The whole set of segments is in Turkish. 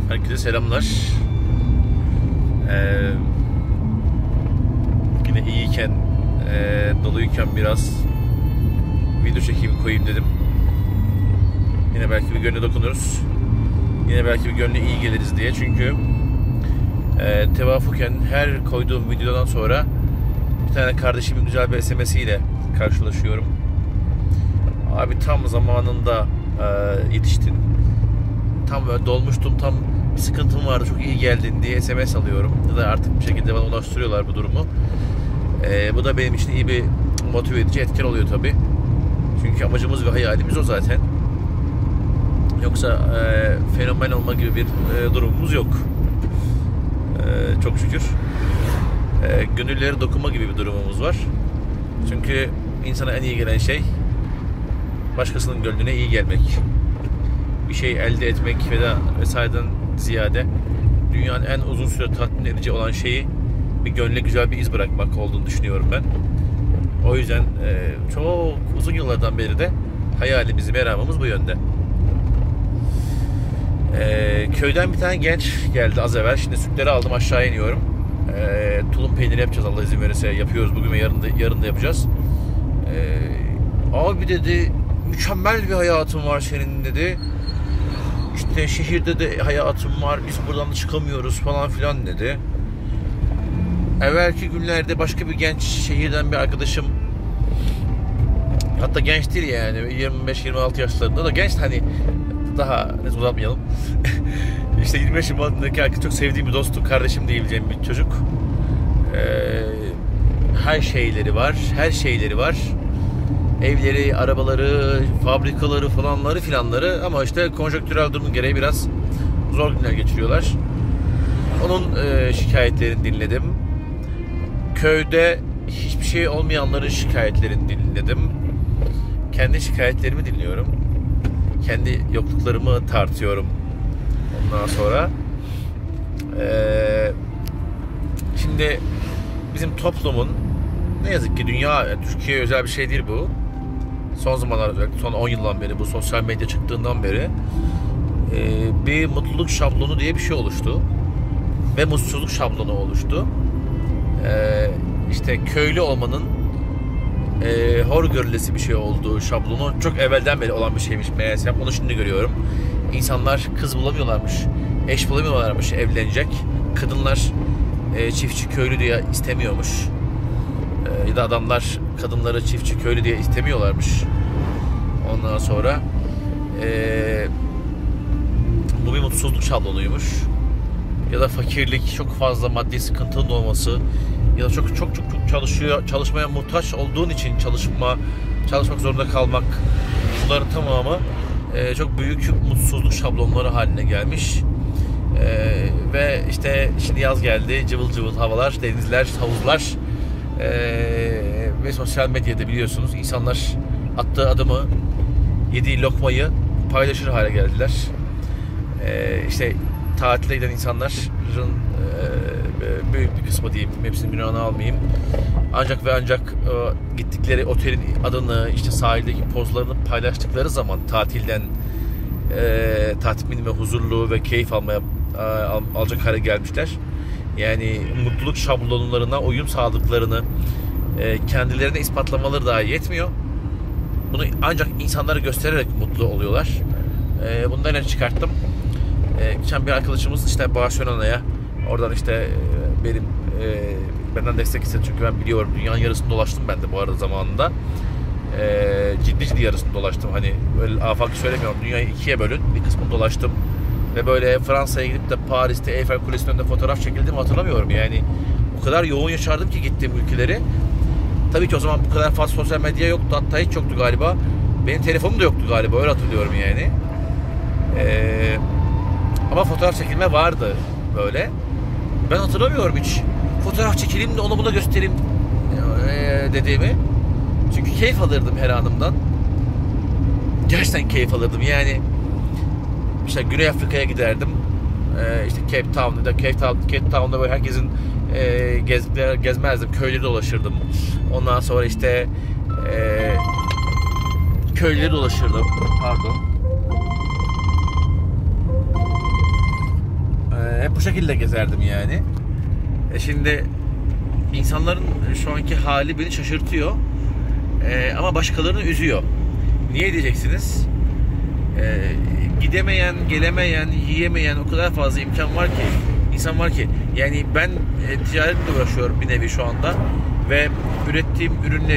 Herkese selamlar. Yine iyiyken, doluyken biraz video çekeyim, koyayım dedim. Yine belki bir gönlüne dokunuruz. Yine belki bir gönlüne iyi geliriz diye. Çünkü tevafuken her koyduğum videodan sonra bir tane kardeşimin güzel bir SMS'iyle karşılaşıyorum. Abi tam zamanında yetiştin. Tam dolmuştum, tam bir sıkıntım vardı, çok iyi geldin diye SMS alıyorum. Ya da artık bir şekilde bana ulaştırıyorlar bu durumu. Bu da benim için iyi bir motive edici etken oluyor tabi. Çünkü amacımız ve hayalimiz o zaten. Yoksa fenomen olma gibi bir durumumuz yok. Çok şükür. Gönüllere dokunma gibi bir durumumuz var. Çünkü insana en iyi gelen şey başkasının gönlüne iyi gelmek. Bir şey elde etmek vesaireden ziyade dünyanın en uzun süre tatmin edici olan şeyi bir gönle güzel bir iz bırakmak olduğunu düşünüyorum ben. O yüzden çok uzun yıllardan beri de hayalimiz, meramımız bu yönde. Köyden bir tane genç geldi az evvel. Şimdi sütleri aldım, aşağı iniyorum. Tulum peyniri yapacağız, Allah izin verirse. Yapıyoruz bugün ve yarın da yapacağız. Abi dedi, mükemmel bir hayatın var senin dedi. İşte şehirde de hayatım var, biz buradan da çıkamıyoruz falan filan dedi. Evvelki günlerde başka bir genç şehirden bir arkadaşım, hatta genç değil yani 25-26 yaşlarında da genç, hani daha uzatmayalım. İşte 25-26'daki arkadaş çok sevdiğim bir dostum, kardeşim diyebileceğim bir çocuk. Her şeyleri var. Evleri, arabaları, fabrikaları falanları filanları, ama işte konjonktürel durumun gereği biraz zor günler geçiriyorlar. Onun şikayetlerini dinledim. Köyde hiçbir şey olmayanların şikayetlerini dinledim. Kendi şikayetlerimi dinliyorum. Kendi yokluklarımı tartıyorum. Ondan sonra şimdi bizim toplumun, ne yazık ki Türkiye'ye özel bir şey değil bu. Son zamanlarda, özellikle son 10 yıldan beri, bu sosyal medya çıktığından beri bir mutluluk şablonu diye bir şey oluştu. Ve mutsuzluk şablonu oluştu. İşte köylü olmanın hor görülesi bir şey olduğu şablonu çok evvelden beri olan bir şeymiş meğerse. Onu şimdi görüyorum. İnsanlar kız bulamıyorlarmış, eş bulamıyorlarmış evlenecek. Kadınlar çiftçi köylü diye istemiyormuş. Ya da adamlar kadınları çiftçi köylü diye istemiyorlarmış. Ondan sonra bu bir mutsuzluk şablonuymuş. Ya da fakirlik, çok fazla maddi sıkıntının olması, ya da çok çalışmaya muhtaç olduğun için çalışmak zorunda kalmak, bunların tamamı çok büyük mutsuzluk şablonları haline gelmiş. Ve işte şimdi yaz geldi, cıvıl cıvıl havalar, denizler, havuzlar ve sosyal medyada biliyorsunuz insanlar attığı adımı, yediği lokmayı paylaşır hale geldiler. İşte tatile giden insanların büyük bir kısmı diyeyim, hepsinin günahını almayayım, ancak gittikleri otelin adını, işte sahildeki pozlarını paylaştıkları zaman tatilden tatmin ve huzurlu ve keyif alacak hale gelmişler. Yani mutluluk şablonlarına uyum sağladıklarını kendilerine ispatlamaları daha yetmiyor. Bunu ancak insanlara göstererek mutlu oluyorlar. Bundan ne çıkarttım? Geçen bir arkadaşımız işte Barcelona'ya, oradan işte benden destek istedi, çünkü ben biliyorum, dünyanın yarısını dolaştım ben de bu arada zamanında. Ciddi yarısını dolaştım, hani böyle afaki söylemiyorum, dünyayı ikiye bölün, bir kısmını dolaştım ve böyle Fransa'ya gidip de Paris'te Eiffel Kulesi'nin önünde fotoğraf çekildiğimi hatırlamıyorum. Yani o kadar yoğun yaşardım ki gittiğim ülkeleri. Tabii ki o zaman bu kadar fazla sosyal medya yoktu, hatta hiç yoktu galiba. Benim telefonum da yoktu galiba, öyle hatırlıyorum yani. Ama fotoğraf çekilme vardı böyle. Ben hatırlamıyorum hiç fotoğraf çekileyim de onu buna göstereyim dediğimi. Çünkü keyif alırdım her anımdan. Gerçekten keyif alırdım yani. İşte Güney Afrika'ya giderdim. İşte Cape Town'da böyle herkesin gezmezdim. Köyleri dolaşırdım. Ondan sonra işte köyleri dolaşırdım. Pardon. Bu şekilde gezerdim yani. Şimdi insanların şu anki hali beni şaşırtıyor. Ama başkalarını üzüyor. Niye diyeceksiniz? Gidemeyen, gelemeyen, yiyemeyen o kadar fazla imkan var ki, insan var ki. Yani ben ticaretle uğraşıyorum bir nevi şu anda ve ürettiğim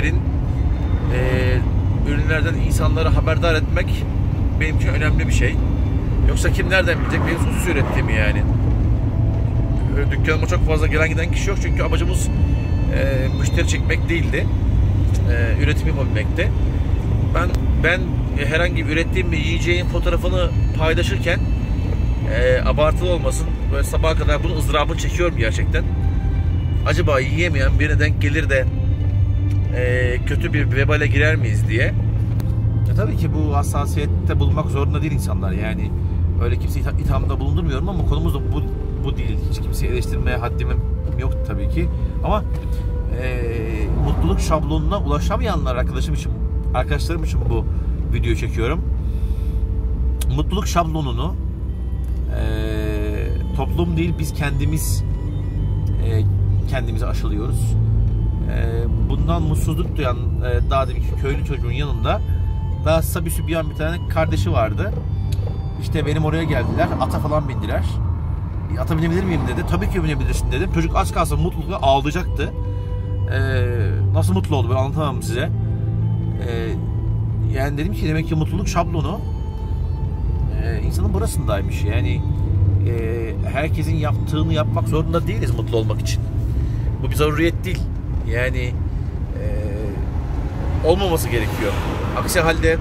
ürünlerden insanlara haberdar etmek benim için önemli bir şey. Yoksa kim nereden bilecek benim sosis ürettiğimi yani. Dükkanıma çok fazla gelen giden kişi yok çünkü amacımız müşteri çekmek değildi. Üretim yapabilmekti. Ben herhangi bir ürettiğim bir yiyeceğin fotoğrafını paylaşırken abartılı olmasın, böyle sabaha kadar bunun ızdırabını çekiyorum gerçekten. Acaba yiyemeyen birine denk gelir de kötü bir vebale girer miyiz diye. Tabii ki bu hassasiyette bulunmak zorunda değil insanlar. Yani öyle kimse ithamda bulundurmuyorum ama konumuz da bu değil. Hiç kimseyi eleştirmeye haddim yok tabii ki. Ama mutluluk şablonuna ulaşamayanlar arkadaşlarım için bu videoyu çekiyorum. Mutluluk şablonunu toplum değil biz kendimizi aşılıyoruz. Bundan mutsuzluk duyan daha deminki köylü çocuğun yanında daha sabi sübyan bir tane kardeşi vardı. İşte benim oraya geldiler. Ata falan bindiler. Ata binebilir miyim dedi. Tabii ki binebilirsin dedim. Çocuk az kalsın mutlulukla ağlayacaktı. Nasıl mutlu oldu ben anlatamam size. Yani dedim ki demek ki mutluluk şablonu insanın burasındaymış. Yani herkesin yaptığını yapmak zorunda değiliz mutlu olmak için. Bu bir zaruriyet değil. Yani olmaması gerekiyor. Aksi halde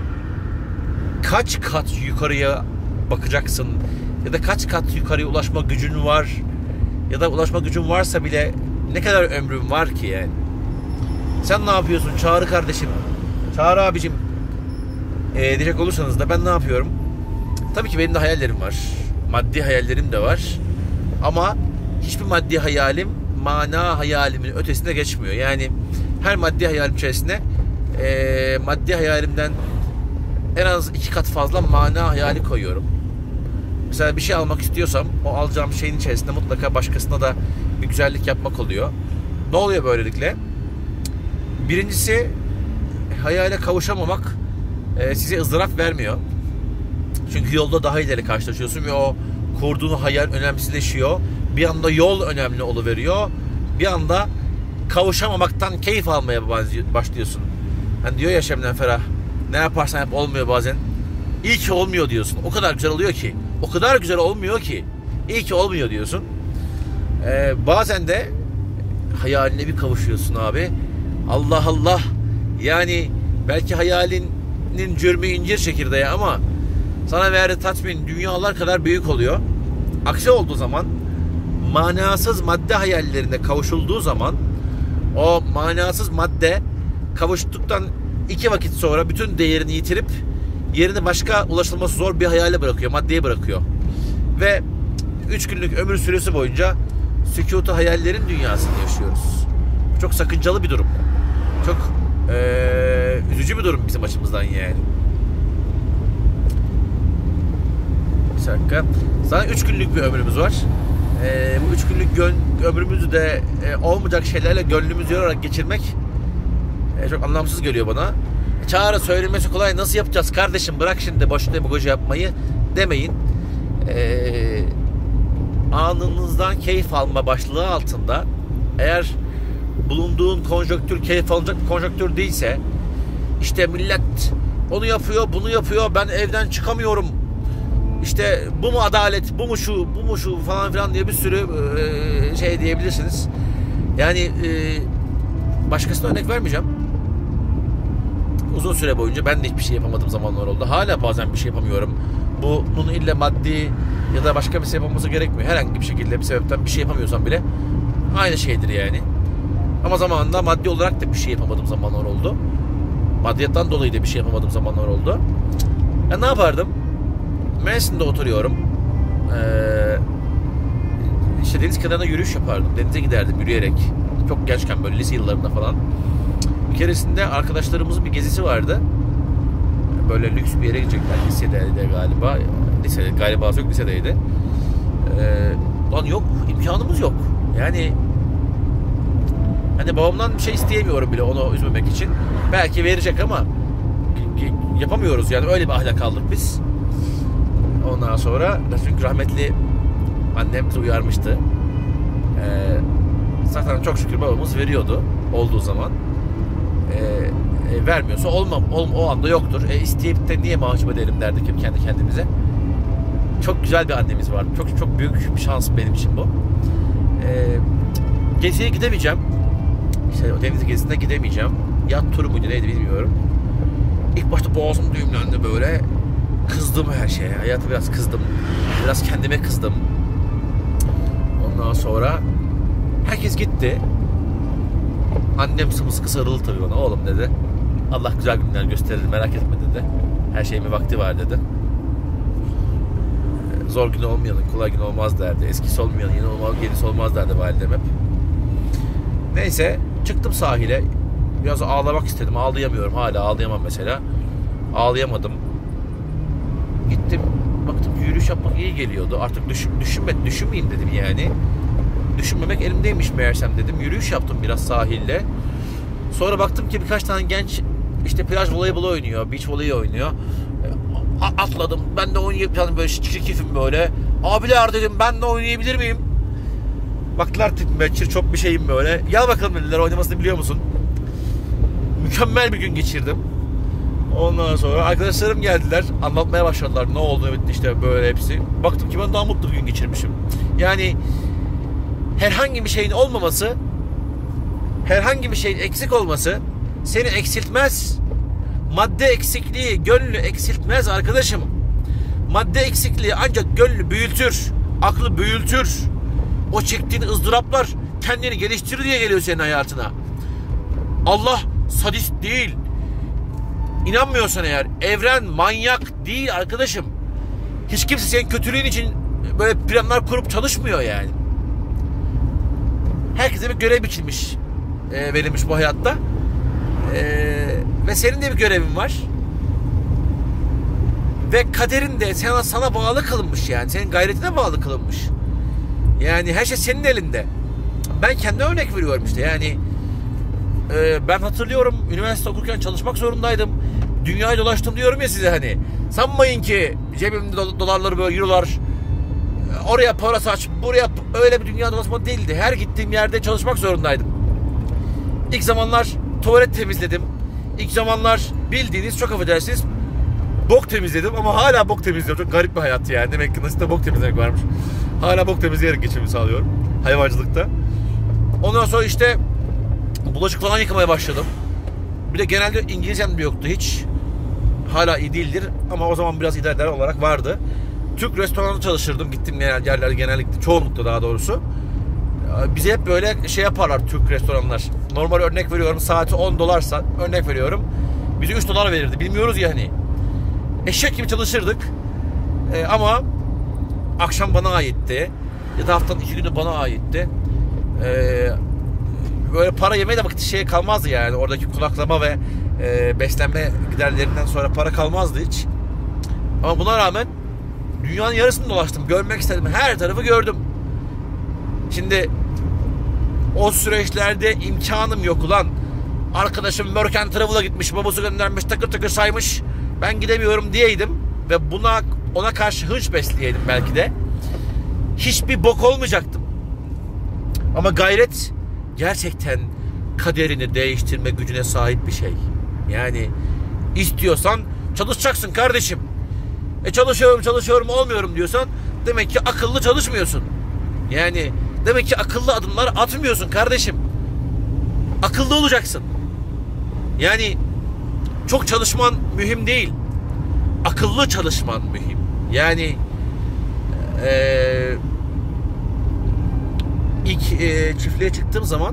kaç kat yukarıya bakacaksın ya da kaç kat yukarıya ulaşma gücün var ya da ulaşma gücün varsa bile ne kadar ömrün var ki yani. Sen ne yapıyorsun Çağrı kardeşim, Çağrı abicim diyecek olursanız da ben ne yapıyorum? Tabii ki benim de hayallerim var. Maddi hayallerim de var. Ama hiçbir maddi hayalim mana hayalimin ötesine geçmiyor. Yani her maddi hayalim içerisine maddi hayalimden en az 2 kat fazla mana hayali koyuyorum. Mesela bir şey almak istiyorsam o alacağım şeyin içerisinde mutlaka başkasına da bir güzellik yapmak oluyor. Ne oluyor böylelikle? Birincisi hayale kavuşamamak size ızdırap vermiyor. Çünkü yolda daha ileri karşılaşıyorsun ve o kurduğun hayal önemsizleşiyor. Bir anda yol önemli oluveriyor. Bir anda kavuşamamaktan keyif almaya başlıyorsun. Hani diyor ya Şebnem Ferah, ne yaparsan yap olmuyor bazen. İyi ki olmuyor diyorsun. O kadar güzel oluyor ki. O kadar güzel olmuyor ki. İyi ki olmuyor diyorsun. Bazen de hayaline bir kavuşuyorsun abi. Allah Allah. Yani belki hayalinin cürmü incir çekirdeği ama sana verdiği tatmin dünyalar kadar büyük oluyor. Aksi olduğu zaman manasız madde hayallerine kavuşulduğu zaman o manasız madde kavuştuktan 2 vakit sonra bütün değerini yitirip yerini başka ulaşılması zor bir hayale bırakıyor, maddeye bırakıyor. Ve 3 günlük ömür süresi boyunca sükutu hayallerin dünyasını yaşıyoruz. Çok sakıncalı bir durum. Çok üzücü bir durum bizim açımızdan yani. Bir dakika. Zaten 3 günlük bir ömrümüz var. Bu 3 günlük ömrümüzü de olmayacak şeylerle gönlümüzü yorarak geçirmek çok anlamsız geliyor bana. Çağrı söylemesi kolay, nasıl yapacağız kardeşim, bırak şimdi boş demagoji yapmayı demeyin. Anınızdan keyif alma başlığı altında eğer bulunduğun konjonktür keyif alınacak bir konjonktür değilse, işte millet onu yapıyor bunu yapıyor ben evden çıkamıyorum, İşte bu mu adalet, bu mu şu falan filan diye bir sürü şey diyebilirsiniz. Yani başkasına örnek vermeyeceğim. Uzun süre boyunca ben de hiçbir şey yapamadığım zamanlar oldu. Hala bazen bir şey yapamıyorum. Bunun ille maddi ya da başka bir sebep olması gerekmiyor. Herhangi bir şekilde bir sebepten bir şey yapamıyorsam bile aynı şeydir yani. Ama zamanında maddi olarak da bir şey yapamadığım zamanlar oldu. Maddiyattan dolayı da bir şey yapamadığım zamanlar oldu. Ne yapardım? Mersin'de oturuyorum. İşte deniz kenarında yürüyüş yapardım. Denize giderdim yürüyerek. Çok gençken böyle lise yıllarında falan. Bir keresinde arkadaşlarımızın bir gezisi vardı. Böyle lüks bir yere gidecekler. Lisedeydi galiba. Lisede galiba yok, lisedeydi. Lan yok, imkanımız yok. Yani hani babamdan bir şey isteyemiyorum bile onu üzmemek için. Belki verecek ama yapamıyoruz yani, öyle bir ahlak aldık biz. Ondan sonra çünkü rahmetli annem bizi uyarmıştı. Zaten çok şükür babamız veriyordu olduğu zaman. Vermiyorsa o anda yoktur. İsteyip de niye mahcup edelim derdik kendi kendimize. Çok güzel bir annemiz vardı. Çok çok büyük bir şans benim için bu. Geziye gidemeyeceğim. İşte deniz gezisine gidemeyeceğim. Yat turu muydu neydi bilmiyorum. İlk başta boğazım düğümlendi böyle. Kızdım her şeye. Hayata biraz kızdım. Biraz kendime kızdım. Ondan sonra herkes gitti. Annem sımsıkı sarıldı tabii bana. Oğlum dedi. Allah güzel günler gösterir, merak etme dedi. Her şeyin bir vakti var dedi. Zor gün olmayanın kolay gün olmaz derdi. Eskisi olmayanın yenisi olmaz derdi validem hep. Neyse çıktım sahile. Biraz ağlamak istedim. Ağlayamıyorum. Hala ağlayamam mesela. Ağlayamadım. Gittim. Baktım yürüyüş yapmak iyi geliyordu. Artık düşünmeyeyim dedim yani. Düşünmemek elimdeymiş meğersem dedim. Yürüyüş yaptım biraz sahilde. Sonra baktım ki birkaç tane genç işte plaj voleybolu oynuyor. Beach voleyi oynuyor. Atladım. Ben de oynayabilirim böyle çirkifim böyle. Abiler dedim, ben de oynayabilir miyim? Baktılar tipime, çok bir şeyim böyle. Gel bakalım dediler, oynamasını biliyor musun? Mükemmel bir gün geçirdim. Ondan sonra arkadaşlarım geldiler. Anlatmaya başladılar. Ne oldu, ne bitti işte böyle hepsi. Baktım ki ben daha mutlu bir gün geçirmişim. Yani herhangi bir şeyin olmaması, herhangi bir şeyin eksik olması seni eksiltmez. Madde eksikliği gönlü eksiltmez arkadaşım. Madde eksikliği ancak gönlü büyütür, aklı büyütür. O çektiğin ızdıraplar kendini geliştirir diye geliyor senin hayatına. Allah sadist değil. İnanmıyorsan eğer, evren manyak değil arkadaşım. Hiç kimse senin kötülüğün için böyle planlar kurup çalışmıyor yani. Herkese bir görev biçilmiş, verilmiş bu hayatta. Ve senin de bir görevin var. Ve kaderin de sana bağlı kılınmış yani. Senin gayretine bağlı kılınmış. Yani her şey senin elinde. Ben kendi örnek veriyorum işte yani. Ben hatırlıyorum, üniversite okurken çalışmak zorundaydım. Dünyayı dolaştım diyorum ya size hani. Sanmayın ki cebimde dolarları böyle eurolar, oraya para saç, buraya, öyle bir dünya dolaşma değildi. Her gittiğim yerde çalışmak zorundaydım. İlk zamanlar tuvalet temizledim. İlk zamanlar bildiğiniz, çok affedersiniz, bok temizledim ama hala bok temizliyorum. Çok garip bir hayat yani. Demek ki nasıl da bok temizlemek varmış. Hala bok temizleyerek geçimimi sağlıyorum. Hayvancılıkta. Ondan sonra işte bulaşık falan yıkamaya başladım. Bir de genelde İngilizcem de yoktu hiç. Hala iyi değildir ama o zaman biraz idare eder olarak vardı. Türk restoranında çalışırdım. Gittiğim yerler genellikle, çoğunlukla daha doğrusu. Bize hep böyle şey yaparlar Türk restoranlar. Normal örnek veriyorum, saati 10 dolarsa örnek veriyorum, bize 3 dolar verirdi. Bilmiyoruz ya hani. Eşek gibi çalışırdık. Ama akşam bana aitti. Ya da haftanın 2 günü bana aitti. Böyle para yemeye de vakit şey kalmazdı yani. Oradaki konaklama ve beslenme giderlerinden sonra para kalmazdı hiç. Ama buna rağmen dünyanın yarısını dolaştım. Görmek istedim. Her tarafı gördüm. Şimdi o süreçlerde imkanım yok ulan. Arkadaşım Work and Travel'a gitmiş, babası göndermiş, takır takır saymış. Ben gidemiyorum diyeydim ve ona karşı hınç besleyeydim belki de. Hiçbir bok olmayacaktım. Ama gayret gerçekten kaderini değiştirme gücüne sahip bir şey. Yani istiyorsan çalışacaksın kardeşim. Çalışıyorum olmuyorum diyorsan demek ki akıllı çalışmıyorsun. Yani demek ki akıllı adımlar atmıyorsun kardeşim. Akıllı olacaksın. Yani çok çalışman mühim değil. Akıllı çalışman mühim. Yani ilk çiftliğe çıktığım zaman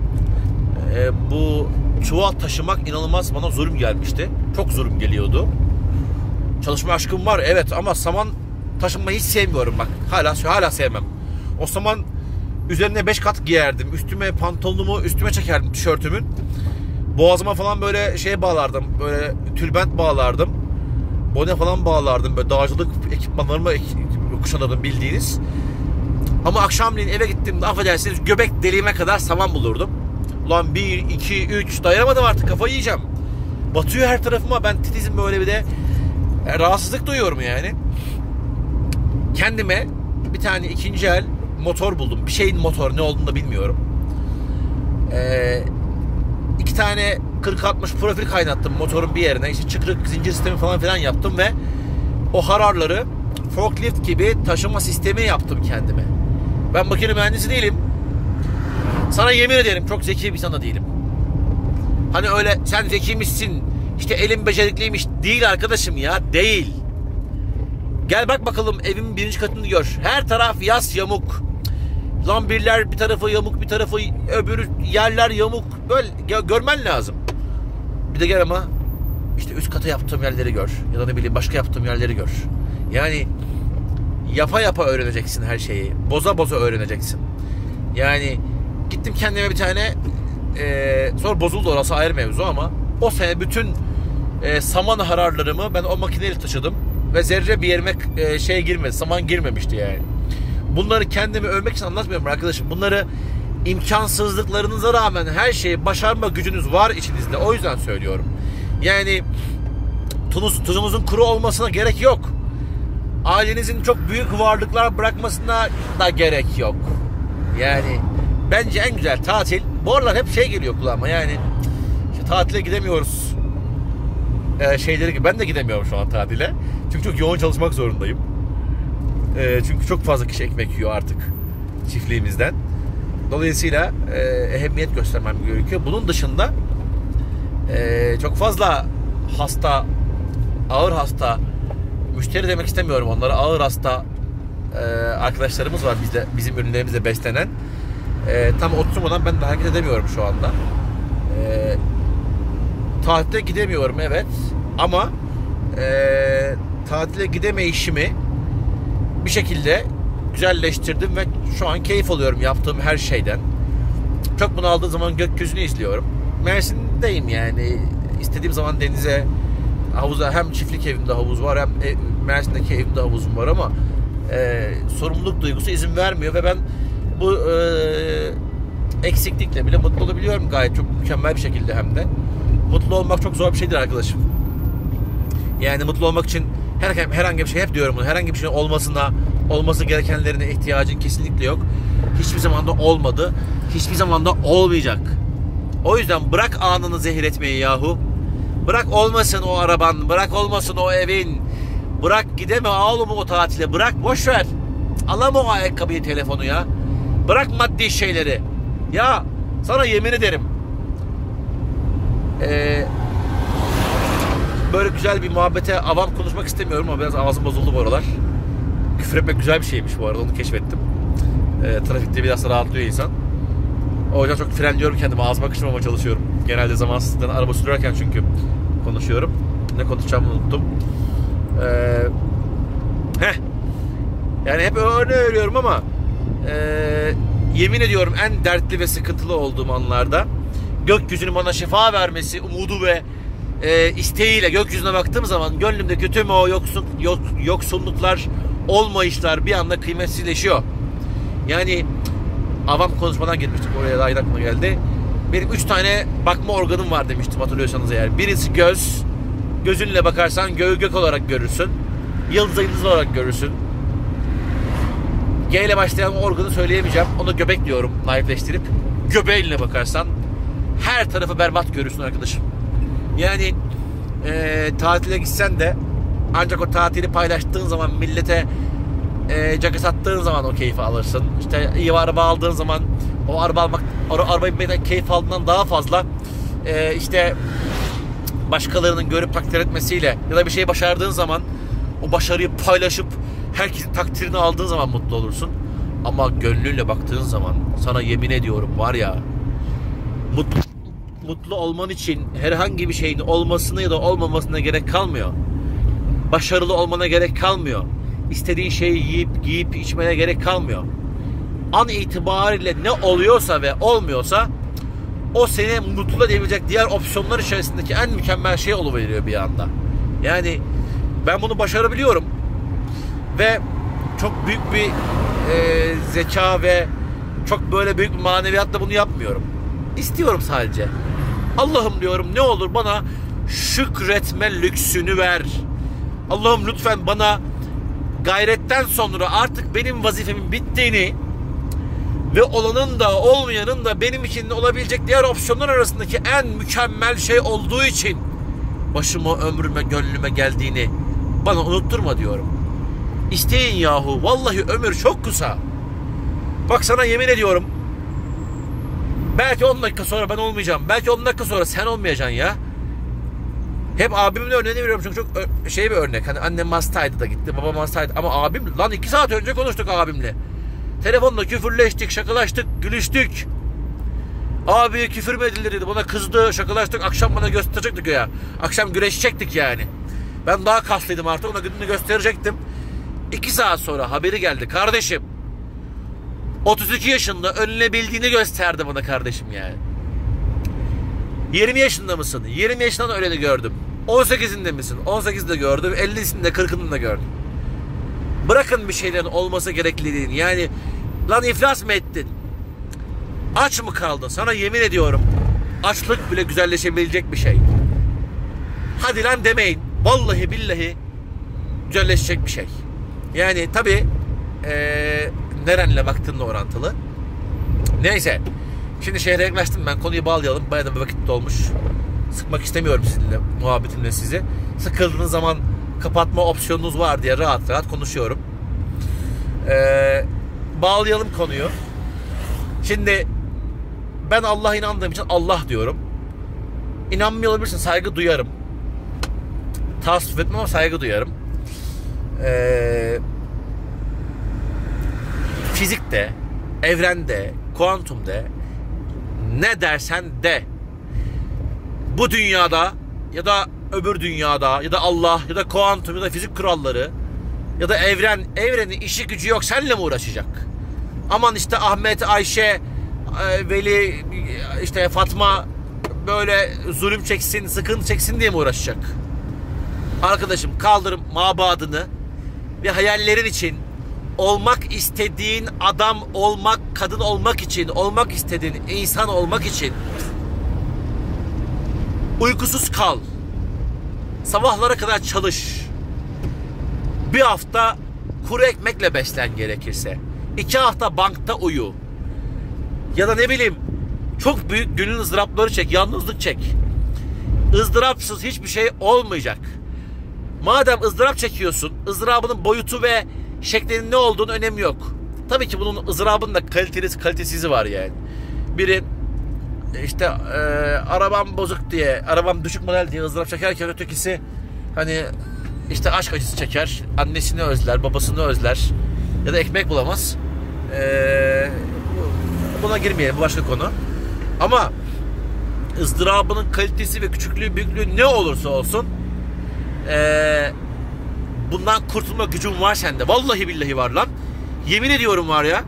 bu çuval taşımak inanılmaz bana zulüm gelmişti. Çok zulüm geliyordu. Çalışma aşkım var evet ama saman taşınmayı hiç sevmiyorum bak. Hala sevmem. O zaman üzerine 5 kat giyerdim. Üstüme pantolonumu üstüme çekerdim, tişörtümün. Boğazıma falan böyle şey bağlardım. Böyle tülbent bağlardım. Bone falan bağlardım. Böyle dağcılık ekipmanlarımı kuşanırdım bildiğiniz. Ama akşamleyin eve gittiğimde affedersiniz göbek deliğime kadar saman bulurdum. Ulan 1, 2, 3 dayanamadım artık, kafayı yiyeceğim. Batıyor her tarafıma, ben titizim böyle, bir de rahatsızlık duyuyorum yani. Kendime bir tane ikinci el motor buldum. Bir şeyin motor, ne olduğunu da bilmiyorum. 2 tane 40-60 profil kaynattım motorun bir yerine. İşte çıkrık, zincir sistemi falan filan yaptım ve o hararları forklift gibi taşıma sistemi yaptım kendime. Ben makine mühendisi değilim. Sana yemin ederim çok zeki bir insan da değilim. Hani öyle sen zekiymişsin, işte elin becerikliymiş değil arkadaşım ya, değil. Gel bak bakalım evimin 1. katını gör. Her taraf yas yamuk. Lambirler bir tarafı yamuk, bir tarafı öbürü, yerler yamuk. Böyle görmen lazım. Bir de gel ama işte üst kata yaptığım yerleri gör. Ya da ne bileyim başka yaptığım yerleri gör. Yani yapa yapa öğreneceksin her şeyi. Boza boza öğreneceksin. Yani gittim kendime bir tane sonra bozuldu, orası ayrı mevzu, ama o sene bütün saman hararlarımı ben o makineyle taşıdım. Ve zerre bir yerime girmedi, saman girmemişti yani. Bunları kendimi övmek için anlatmıyorum arkadaşım. Bunları imkansızlıklarınıza rağmen her şeyi başarma gücünüz var içinizde. O yüzden söylüyorum. Yani tuzunuzun kuru olmasına gerek yok. Ailenizin çok büyük varlıklar bırakmasına da gerek yok. Yani bence en güzel tatil, bu aralar hep şey geliyor kulağıma, yani işte tatile gidemiyoruz şeyleri gibi. Ben de gidemiyorum şu an tatile. Çünkü çok yoğun çalışmak zorundayım. Çünkü çok fazla kişi ekmek yiyor artık çiftliğimizden. Dolayısıyla ehemmiyet göstermem gerekiyor. Bunun dışında çok fazla hasta, ağır hasta, müşteri demek istemiyorum onlara, ağır hasta arkadaşlarımız var bizim ürünlerimizle beslenen. Tam oturmadan ben de hareket edemiyorum şu anda. Tatile gidemiyorum evet, ama tatile gidemeyişimi bir şekilde güzelleştirdim ve şu an keyif alıyorum yaptığım her şeyden. Çok bunaldığı zaman gökyüzünü izliyorum. Mersin'deyim yani. İstediğim zaman denize, havuza, hem çiftlik evimde havuz var hem Mersin'deki evimde havuzum var, ama sorumluluk duygusu izin vermiyor ve ben bu eksiklikle bile mutlu olabiliyorum gayet çok mükemmel bir şekilde hem de. Mutlu olmak çok zor bir şeydir arkadaşım. Yani mutlu olmak için herhangi bir şey, hep diyorum bunu, herhangi bir şey olması gerekenlerine ihtiyacın kesinlikle yok. Hiçbir zaman da olmadı. Hiçbir zaman da olmayacak. O yüzden bırak anını zehir etmeyi yahu. Bırak olmasın o araban, bırak olmasın o evin. Bırak gideme oğlum o tatile, bırak boş ver. Alama o ayakkabıyı, telefonu ya. Bırak maddi şeyleri. Ya sana yemin ederim. Böyle güzel bir muhabbete avam konuşmak istemiyorum ama biraz ağzım bozuldu bu aralar. Küfür etmek güzel bir şeymiş bu arada, onu keşfettim. Trafikte biraz rahatlıyor insan. O yüzden çok frenliyorum kendimi, ağzıma kaçırmamaya çalışıyorum. Genelde zamansızlıktan araba sürerken çünkü konuşuyorum. Ne konuşacağımı unuttum. Yani hep örneği veriyorum ama yemin ediyorum en dertli ve sıkıntılı olduğum anlarda gökyüzünün bana şifa vermesi umudu ve isteğiyle gökyüzüne baktığım zaman gönlümdeki tüm o yoksunluklar, olmayışlar bir anda kıymetsizleşiyor. Yani avam konuşmadan girmiştik, oraya da aklıma geldi. Benim 3 tane bakma organım var demiştim, hatırlıyorsanız eğer. Birisi göz. Gözünle bakarsan göğü gök olarak görürsün. Yıldızı yıldız olarak görürsün. G ile başlayan organı söyleyemeyeceğim. Onu göbek diyorum naifleştirip. Göbeğinle bakarsan her tarafı berbat görürsün arkadaşım. Yani tatile gitsen de ancak o tatili paylaştığın zaman, millete caka sattığın zaman o keyfi alırsın. İşte iyi araba aldığın zaman o arabayı binmekten keyif aldığından daha fazla işte başkalarının görüp takdir etmesiyle ya da bir şey başardığın zaman o başarıyı paylaşıp herkesin takdirini aldığın zaman mutlu olursun. Ama gönlünle baktığın zaman sana yemin ediyorum var ya, mutlu olman için herhangi bir şeyin olmasına ya da olmamasına gerek kalmıyor. Başarılı olmana gerek kalmıyor. İstediğin şeyi yiyip giyip içmene gerek kalmıyor. An itibariyle ne oluyorsa ve olmuyorsa o seni mutlu edebilecek diğer opsiyonlar içerisindeki en mükemmel şey oluveriyor bir anda. Yani ben bunu başarabiliyorum ve çok büyük bir zeka ve çok böyle büyük bir maneviyatla bunu yapmıyorum. İstiyorum sadece. Allah'ım diyorum, ne olur bana şükretme lüksünü ver. Allah'ım lütfen bana gayretten sonra artık benim vazifemin bittiğini ve olanın da olmayanın da benim için olabilecek diğer opsiyonlar arasındaki en mükemmel şey olduğu için başıma, ömrüme, gönlüme geldiğini bana unutturma diyorum. İsteyin yahu. Vallahi ömür çok kısa. Bak sana yemin ediyorum. Belki 10 dakika sonra ben olmayacağım. Belki 10 dakika sonra sen olmayacaksın ya. Hep abimin örneğini veriyorum çünkü çok şey bir örnek. Hani annem hastaydı da gitti, babam hastaydı. Ama abim, lan 2 saat önce konuştuk abimle. Telefonla küfürleştik, şakalaştık, gülüştük. Abi küfür mü edilir dedi. Bana kızdı, şakalaştık. Akşam bana gösterecektik ya. Akşam güreşecektik yani. Ben daha kaslıydım artık. Ona gününü gösterecektim. 2 saat sonra haberi geldi. Kardeşim 32 yaşında önlenebildiğini gösterdi bana kardeşim yani. 20 yaşında mısın? 20 yaşından öleni gördüm. 18'inde misin? 18'de gördüm. 50'sinde 40'ında gördüm. Bırakın bir şeylerin olması gerekliliğini. Yani lan iflas mı ettin? Aç mı kaldın? Sana yemin ediyorum açlık bile güzelleşebilecek bir şey. Hadi lan demeyin. Vallahi billahi güzelleşecek bir şey. Yani tabii nerenle baktığınla orantılı. Neyse. Şimdi şehre yaklaştım ben. Konuyu bağlayalım. Bayağı da bir vakit dolmuş. Sıkmak istemiyorum sizinle, muhabbetimle sizi. Sıkıldığınız zaman kapatma opsiyonunuz var diye rahat rahat konuşuyorum. Bağlayalım konuyu. Şimdi ben Allah'a inandığım için Allah diyorum. İnanmıyor olabilirsin, saygı duyarım. Tasvip etmem ama saygı duyarım. Fizikte, evrende, kuantumda ne dersen de bu dünyada ya da öbür dünyada ya da Allah ya da kuantum ya da fizik kuralları ya da evrenin işi gücü yok, seninle mi uğraşacak? Aman işte Ahmet, Ayşe, Veli, işte Fatma böyle zulüm çeksin, sıkıntı çeksin diye mi uğraşacak? Arkadaşım kaldır mabadını ve hayallerin için, olmak istediğin adam olmak, kadın olmak için, olmak istediğin insan olmak için uykusuz kal. Sabahlara kadar çalış. Bir hafta kuru ekmekle beslen gerekirse. 2 hafta bankta uyu. Ya da ne bileyim çok büyük gönül ızdırapları çek, yalnızlık çek. Izdırapsız hiçbir şey olmayacak. Madem ızdırap çekiyorsun, ızdırabının boyutu ve şeklinin ne olduğunu önemi yok. Tabii ki bunun ızdırabının da kalitelisi, kalitesizi var yani. Biri işte arabam bozuk diye, arabam düşük model diye ızdırap çekerken ötekisi hani işte aşk acısı çeker, annesini özler, babasını özler ya da ekmek bulamaz. Buna girmeyelim, bu başka konu. Ama ızdırabının kalitesi ve küçüklüğü, büyüklüğü ne olursa olsun bundan kurtulma gücüm var sende. Vallahi billahi var lan. Yemin ediyorum var ya.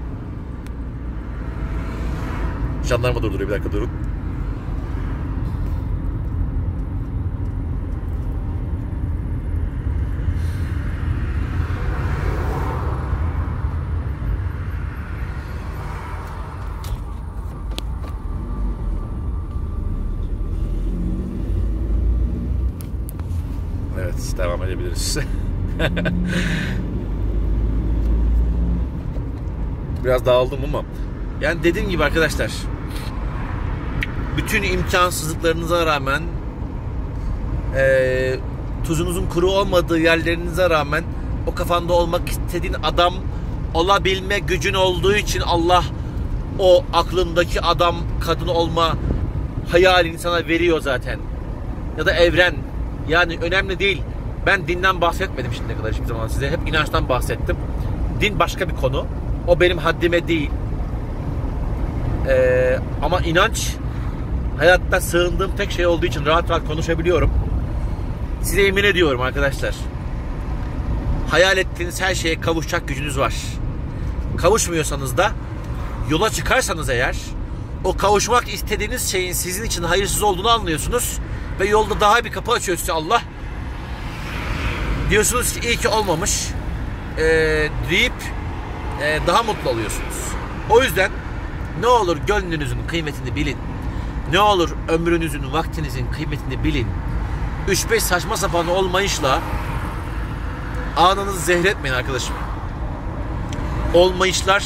Jandarma durduruyor, bir dakika durun. Evet, devam edebiliriz. Biraz dağıldım ama yani dediğim gibi arkadaşlar, bütün imkansızlıklarınıza rağmen tuzunuzun kuru olmadığı yerlerinize rağmen o kafanda olmak istediğin adam olabilme gücün olduğu için Allah o aklındaki adam, kadın olma hayalini sana veriyor zaten. Ya da evren. Yani önemli değil. Ben dinden bahsetmedim şimdiye kadar hiçbir zaman size. Hep inançtan bahsettim. Din başka bir konu. O benim haddime değil. Ama inanç hayatta sığındığım tek şey olduğu için rahat rahat konuşabiliyorum. Size yemin ediyorum arkadaşlar. Hayal ettiğiniz her şeye kavuşacak gücünüz var. Kavuşmuyorsanız da yola çıkarsanız eğer o kavuşmak istediğiniz şeyin sizin için hayırsız olduğunu anlıyorsunuz ve yolda daha bir kapı açıyor size Allah. Diyorsunuz ki iyi ki olmamış deyip daha mutlu oluyorsunuz. O yüzden ne olur gönlünüzün kıymetini bilin. Ne olur ömrünüzün, vaktinizin kıymetini bilin. 3-5 saçma sapan olmayışla anınızı zehretmeyin arkadaşım. Olmayışlar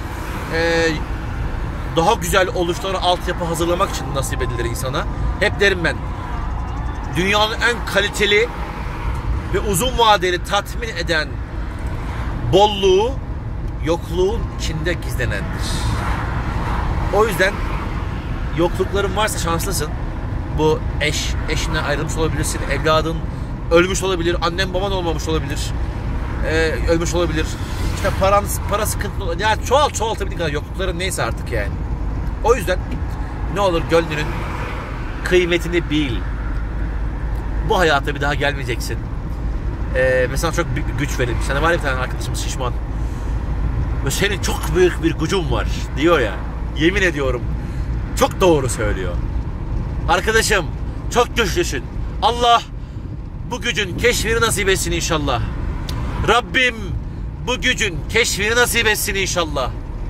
daha güzel oluşlara altyapı hazırlamak için nasip edilir insana. Hep derim ben, dünyanın en kaliteli ve uzun vadeli tatmin eden bolluğu yokluğun içinde gizlenendir. O yüzden yoklukların varsa şanslısın. Bu eşine ayrılmış olabilirsin, evladın ölmüş olabilir, annen baban olmamış olabilir, ölmüş olabilir. İşte para sıkıntı olabilir. Yani çoğaltabildiğin kadar yoklukların neyse artık yani. O yüzden ne olur gönlünün kıymetini bil. Bu hayata bir daha gelmeyeceksin. Ve sana çok büyük bir güç verir. Sana var ya bir tane arkadaşımız şişman. Ve senin çok büyük bir gücün var diyor ya. Yemin ediyorum çok doğru söylüyor. Arkadaşım çok güçlüsün. Allah bu gücün keşfini nasip etsin inşallah. Rabbim bu gücün keşfini nasip etsin inşallah.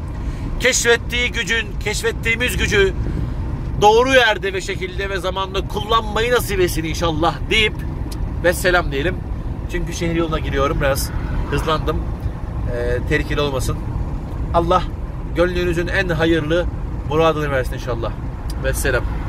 Keşfettiğimiz gücü doğru yerde ve şekilde ve zamanda kullanmayı nasip etsin inşallah deyip ve selam diyelim. Çünkü şehir yoluna giriyorum, biraz hızlandım. Tehlikeli olmasın. Allah gönlünüzün en hayırlı muradını versin inşallah. Ve selam.